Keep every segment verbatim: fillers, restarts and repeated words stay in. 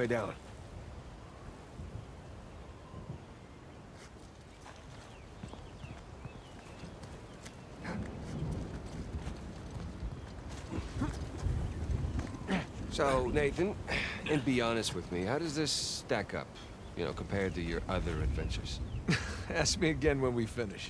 way down. So, Nathan, and be honest with me, how does this stack up, you know, compared to your other adventures? Ask me again when we finish.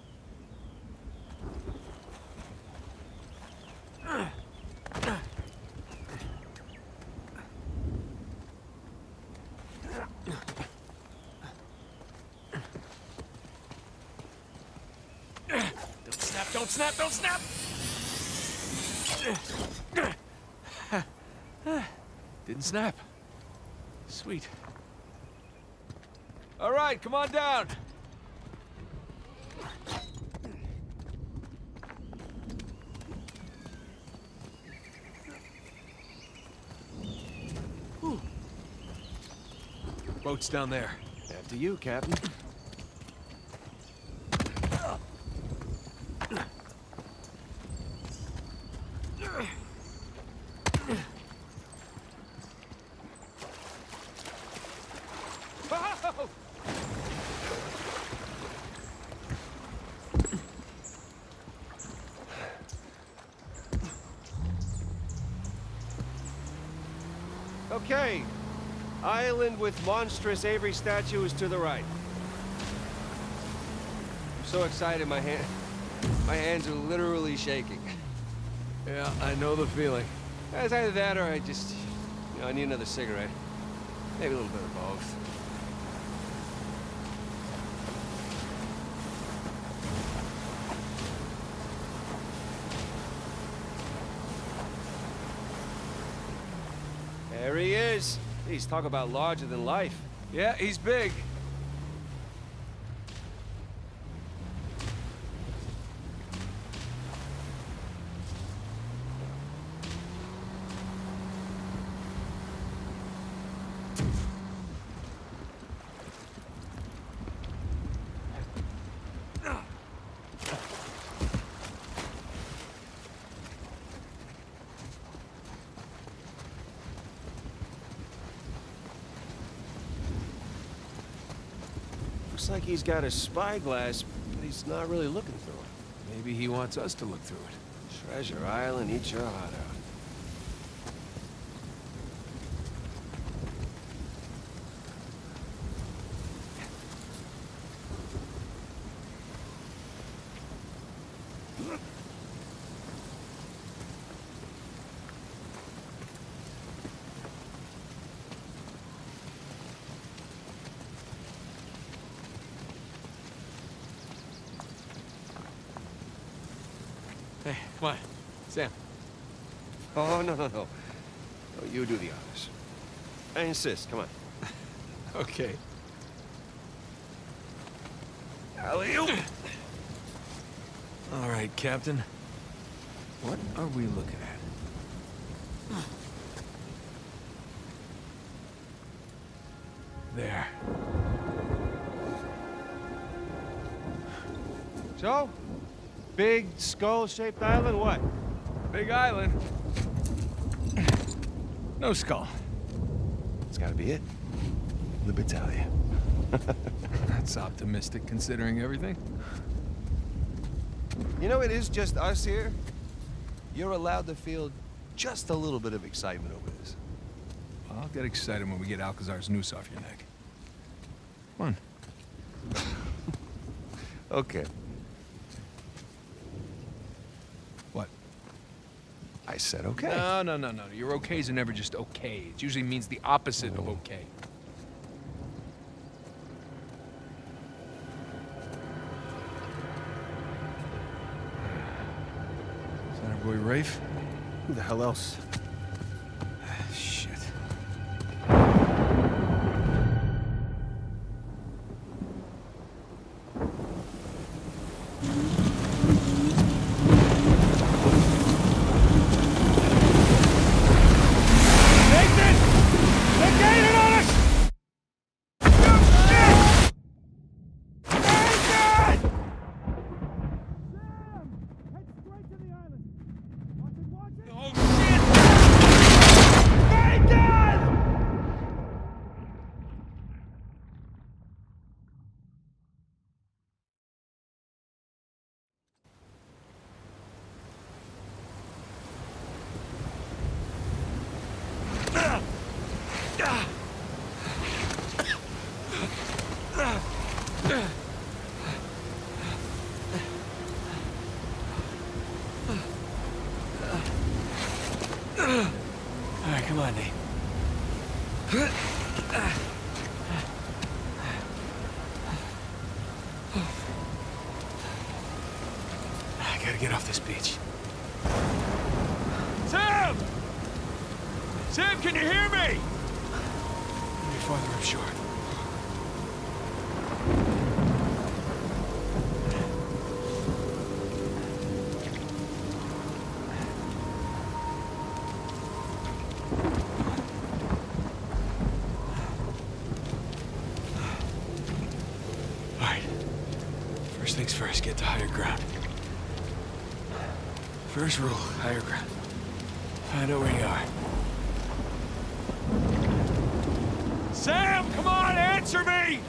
Don't snap, don't snap, don't snap! Didn't snap. Sweet. All right, come on down. Whew. Boat's down there. After you, Captain. Okay. Island with monstrous Avery statue is to the right. I'm so excited, my hand... my hands are literally shaking. Yeah, I know the feeling. It's either that or I just... you know, I need another cigarette. Maybe a little bit of both. There he is. Please talk about larger than life. Yeah, he's big. Looks like he's got a spyglass, but he's not really looking through it. Maybe he wants us to look through it. Treasure Island, eat your heart out. Hey, come on. Sam. Oh, no, no, no. No, you do the honors. I insist, come on. Okay. Alley-oop! All right, Captain. What are we looking at? There. So? Big skull-shaped island, what? Big island. No skull. It's gotta be it. Libertalia. That's optimistic considering everything. You know, it is just us here. You're allowed to feel just a little bit of excitement over this. I'll get excited when we get Alcazar's noose off your neck. Come on. Okay. What? I said okay. No, no, no, no. Your okays are never just okay. It usually means the opposite of okay. Is that our boy Rafe? Who the hell else? Shit. Oh, shit! I gotta get off this beach. Sam! Sam, can you hear me? Maybe farther up shore. First things first, get to higher ground. First rule, higher ground. Find out where you are. Sam, come on, answer me!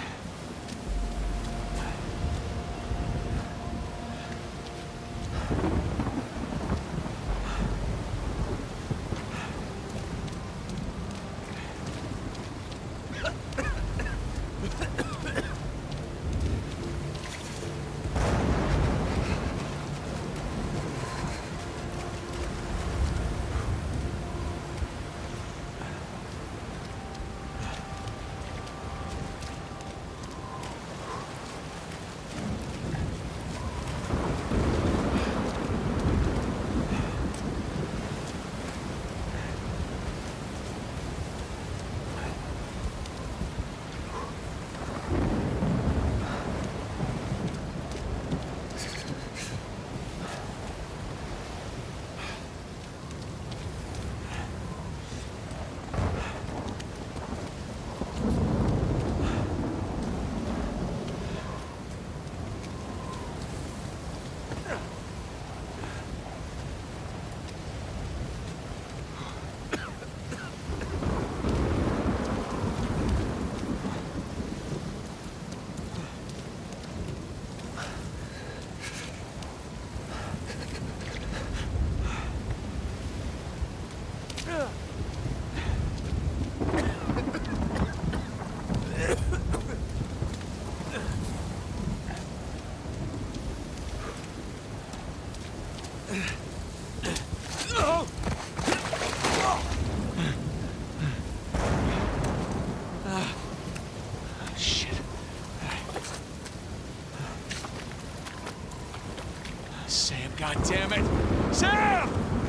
Sam, goddammit! Sam!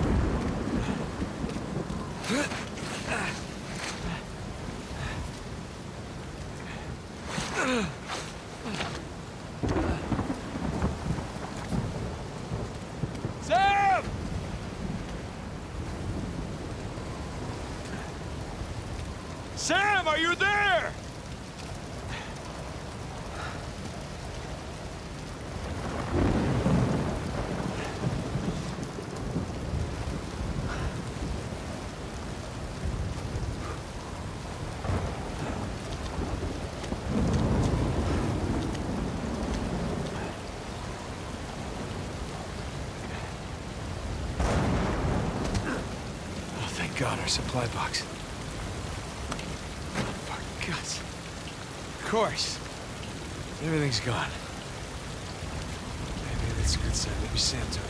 Sam! Sam, are you there? God, our supply box. Oh, for guts. Of course. Everything's gone. Maybe that's a good sign. Maybe Sam took it.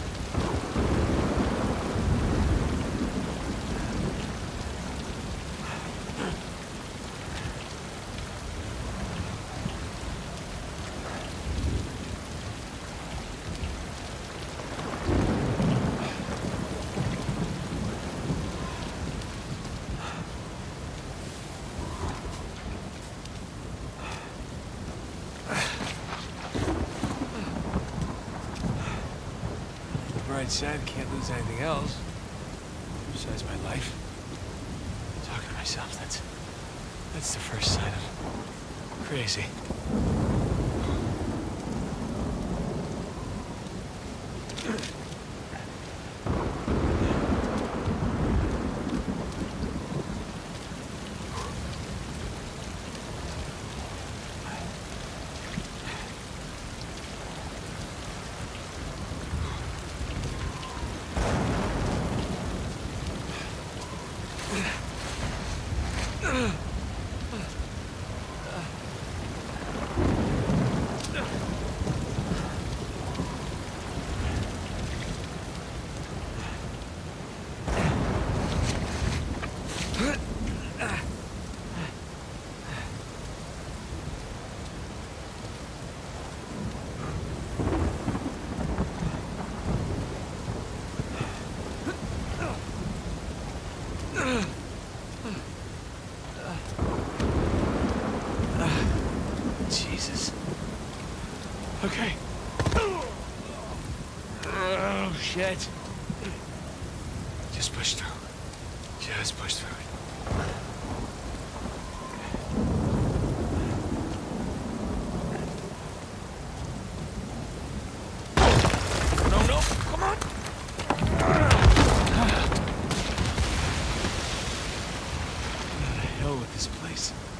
Bright side, can't lose anything else. Besides my life. Talking to myself, that's... that's the first sign of... crazy. Jesus. Okay. Oh, shit. Just push through. Just push through it. No, no, come on. What the hell with this place?